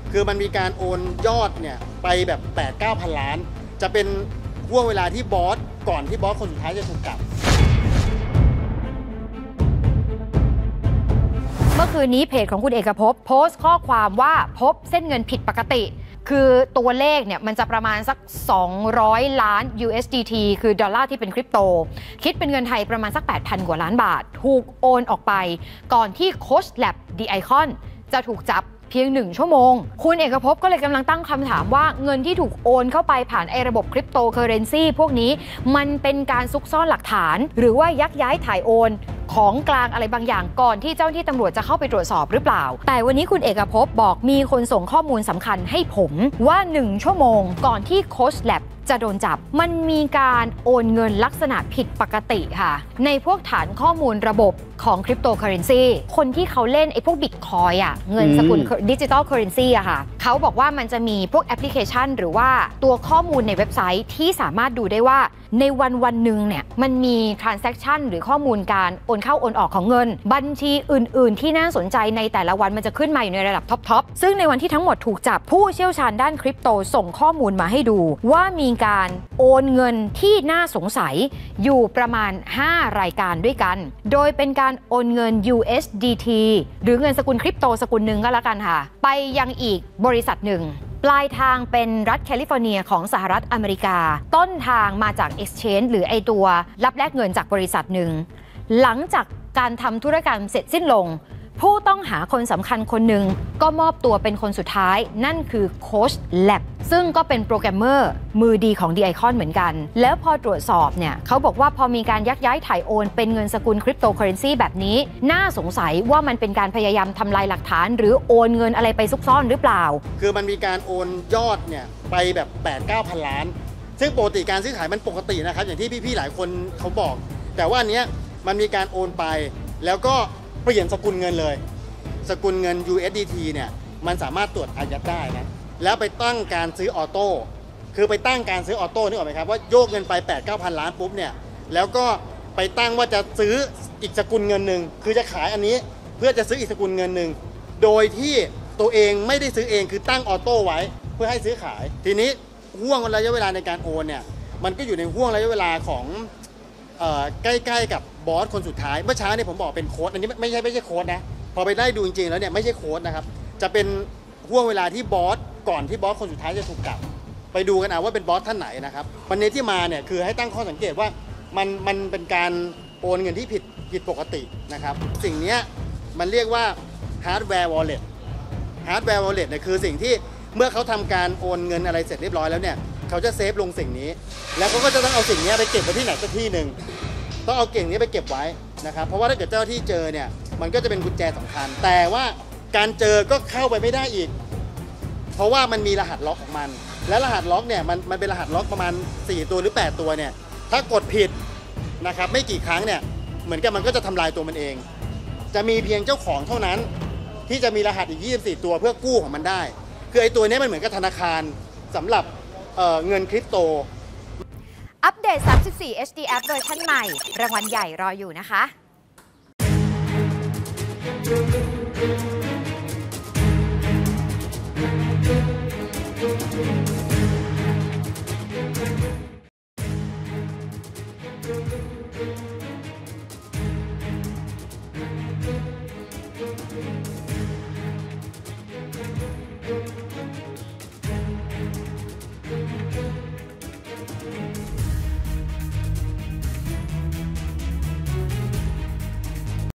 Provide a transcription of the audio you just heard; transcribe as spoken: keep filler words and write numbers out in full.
คือมันมีการโอนยอดเนี่ยไปแบบ แปดเก้า พันล้านจะเป็นห่วงเวลาที่บอสก่อนที่บอสคนสุดท้ายจะถูกจับเมื่อคืนนี้เพจของคุณเอกภพโพสต์ข้อความว่าพบเส้นเงินผิดปกติคือตัวเลขเนี่ยมันจะประมาณสักสองร้อยล้าน ยู เอส ดี ที คือดอลลาร์ที่เป็นคริปโตคิดเป็นเงินไทยประมาณสัก แปดพัน กว่าล้านบาทถูกโอนออกไปก่อนที่โค้ชแลบ The Icon จะถูกจับเพียงหนึ่งชั่วโมงคุณเอกภพก็เลยกำลังตั้งคำถามว่าเงินที่ถูกโอนเข้าไปผ่านไอระบบคริปโตเคอเรนซีพวกนี้มันเป็นการซุกซ่อนหลักฐานหรือว่ายักย้ายถ่ายโอนของกลางอะไรบางอย่างก่อนที่เจ้าหน้าที่ตำรวจจะเข้าไปตรวจสอบหรือเปล่าแต่วันนี้คุณเอกภพบอกมีคนส่งข้อมูลสำคัญให้ผมว่าหนึ่งชั่วโมงก่อนที่โค้ชแลบจะโดนจับมันมีการโอนเงินลักษณะผิดปกติค่ะในพวกฐานข้อมูลระบบของคริปโตเคอเรนซีคนที่เขาเล่นไอ้พวกบิตคอยอ่ะเงินสกุลดิจิตอลเคอเรนซีอะค่ะเขาบอกว่ามันจะมีพวกแอปพลิเคชันหรือว่าตัวข้อมูลในเว็บไซต์ที่สามารถดูได้ว่าในวันวันหนึ่งเนี่ยมันมี transaction หรือข้อมูลการโอนเข้าโอนออกของเงินบัญชีอื่นๆที่น่าสนใจในแต่ละวันมันจะขึ้นมาอยู่ในระดับท็อปๆซึ่งในวันที่ทั้งหมดถูกจับผู้เชี่ยวชาญด้านคริปโตส่งข้อมูลมาให้ดูว่ามีการโอนเงินที่น่าสงสัยอยู่ประมาณห้ารายการด้วยกันโดยเป็นการโอนเงิน ยู เอส ดี ที หรือเงินสกุลคริปโตสกุลหนึ่งก็แล้วกันค่ะไปยังอีกบริษัทหนึ่งปลายทางเป็นรัฐแคลิฟอร์เนียของสหรัฐอเมริกาต้นทางมาจาก Exchange หรือไอตัวรับแลกเงินจากบริษัทหนึ่งหลังจากการทำธุรกรรมเสร็จสิ้นลงผู้ต้องหาคนสำคัญคนหนึ่งก็มอบตัวเป็นคนสุดท้ายนั่นคือโค้ชแลบซึ่งก็เป็นโปรแกรมเมอร์มือดีของ The Icon เหมือนกันแล้วพอตรวจสอบเนี่ยเขาบอกว่าพอมีการยักย้ายถ่ายโอนเป็นเงินสกุลคริปโตเคอเรนซีแบบนี้น่าสงสัยว่ามันเป็นการพยายามทำลายหลักฐานหรือโอนเงินอะไรไปซุกซ่อนหรือเปล่าคือมันมีการโอนยอดเนี่ยไปแบบ แปดเก้า พันล้านซึ่งปกติการซื้อขายมันปกตินะครับอย่างที่พี่ๆหลายคนเขาบอกแต่ว่าอันเนี้ยมันมีการโอนไปแล้วก็เปลี่ยนสกุลเงินเลยสกุลเงิน ยู เอส ดี ที เนี่ยมันสามารถตรวจอายัดได้นะแล้วไปตั้งการซื้อออโต้คือไปตั้งการซื้อออโต้นึกออกไหมครับว่าโยกเงินไป แปดเก้า พันล้านปุ๊บเนี่ยแล้วก็ไปตั้งว่าจะซื้ออีกสกุลเงินหนึ่งคือจะขายอันนี้เพื่อจะซื้ออีกสกุลเงินหนึ่งโดยที่ตัวเองไม่ได้ซื้อเองคือตั้งออโต้ไว้เพื่อให้ซื้อขายทีนี้ห่วงระยะเวลาในการโอนเนี่ยมันก็อยู่ในห่วงระยะเวลาของเอ่อใกล้ๆกับบอสคนสุดท้ายเมื่อเช้าเนี่ยผมบอกเป็นโค้ดอันนี้ไม่ใช่ไม่ใช่โค้ดนะพอไปได้ดูจริงๆแล้วเนี่ยไม่ใช่โค้ดนะครับจะเป็นห่วงเวลาที่บอสก่อนที่บอสคนสุดท้ายจะถูกจับไปดูกันเอาว่าเป็นบอสท่านไหนนะครับวันนี้ที่มาเนี่ยคือให้ตั้งข้อสังเกตว่ามันมันเป็นการโอนเงินที่ผิดผิดปกตินะครับสิ่งนี้มันเรียกว่าฮาร์ดแวร์วอลเล็ตฮาร์ดแวร์วอลเล็ตเนี่ยคือสิ่งที่เมื่อเขาทำการโอนเงินอะไรเสร็จเรียบร้อยแล้วเนี่ยเขาจะเซฟลงสิ่งนี้แล้วเขาก็จะต้องเอาสิ่งนี้ไปเก็บไว้ที่ไหนสักที่หนึ่งต้องเอาเก่งนี้ไปเก็บไว้นะครับเพราะว่าถ้าเกิดเจ้าที่เจอเนี่ยมันก็จะเป็นกุญแจสำคัญแต่ว่าการเจอก็เข้าไปไม่ได้อีกเพราะว่ามันมีรหัสล็อกของมันและรหัสล็อกเนี่ยมันมันเป็นรหัสล็อกประมาณสี่ตัวหรือแปดตัวเนี่ยถ้ากดผิดนะครับไม่กี่ครั้งเนี่ยเหมือนกับมันก็จะทำลายตัวมันเองจะมีเพียงเจ้าของเท่านั้นที่จะมีรหัสอีกยี่สิบสี่ตัวเพื่อกู้ของมันได้คือไอ้ตัวนี้มันเหมือนกับธนาคารสำหรับ เอ่อ เงินคริปโตอัปเดต สามสิบสี่ เอช ดี App เวอร์ชันใหม่รางวัลใหญ่รออยู่นะคะ